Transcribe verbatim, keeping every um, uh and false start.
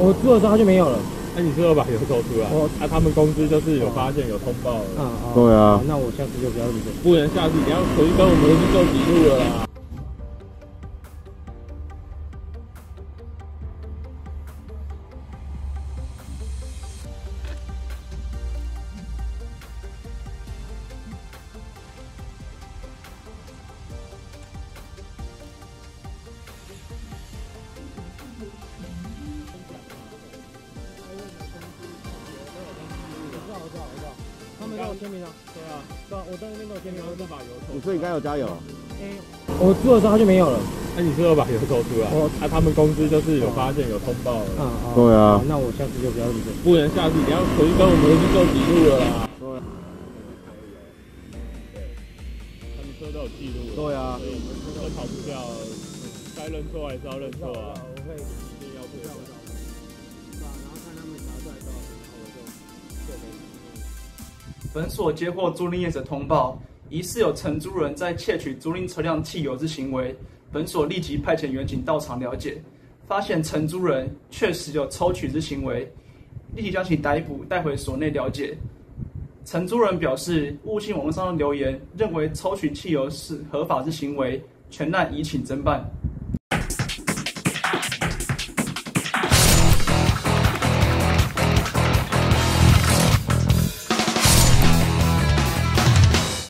我租的时候他就没有了。 那、啊、你是要把油抽出来？哦，那、啊、他们公司就是有发现有通报了。 嗯哦， 对啊。 那我下次就不要理这。 不能下次你要回去跟我们去做笔录了啦。 他们都有签名啊，对啊，对啊，我在那边都有签名，我再把油抽。 你说你刚有加油？ 哎，我租的时候他就没有了。 那、啊、你是要把油抽出来？哦，那、啊、他们公司就是有发现有通报了。 嗯哦， 对啊。 那我下次就不要理这。 不能下次你要回去跟我们去做笔录了啦。对。他们车都有记录了。 对啊。 所以我们都跑不掉，该认错还是要认错啊。 我会一定要对。然后看他们查出来之后，然后我就就没。 本所接获租赁业者通报，疑似有承租人在窃取租赁车辆汽油之行为。本所立即派遣员警到场了解，发现承租人确实有抽取之行为，立即将其逮捕，带回所内了解。承租人表示，误信网络上的留言，认为抽取汽油是合法之行为，全案移请侦办。